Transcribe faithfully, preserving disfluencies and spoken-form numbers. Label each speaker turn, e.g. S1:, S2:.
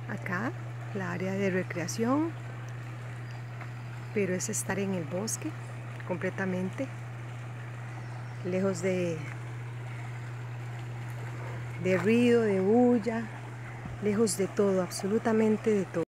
S1: Acá, la área de recreación, pero es estar en el bosque completamente, lejos de, de ruido, de bulla, lejos de todo, absolutamente de todo.